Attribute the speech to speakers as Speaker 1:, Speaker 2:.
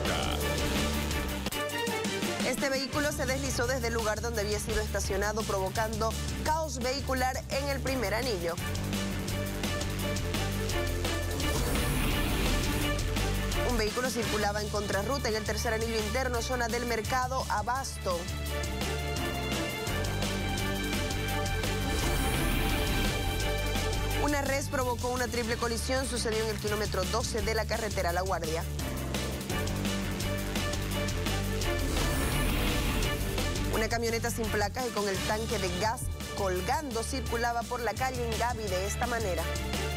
Speaker 1: Entrevista.
Speaker 2: Este vehículo se deslizó desde el lugar donde había sido estacionado, provocando caos vehicular en el primer anillo. Un vehículo circulaba en contrarruta en el tercer anillo interno, zona del mercado Abasto. Una res provocó una triple colisión, sucedió en el kilómetro 12 de la carretera La Guardia. Una camioneta sin placas y con el tanque de gas colgando circulaba por la calle Ingavi de esta manera.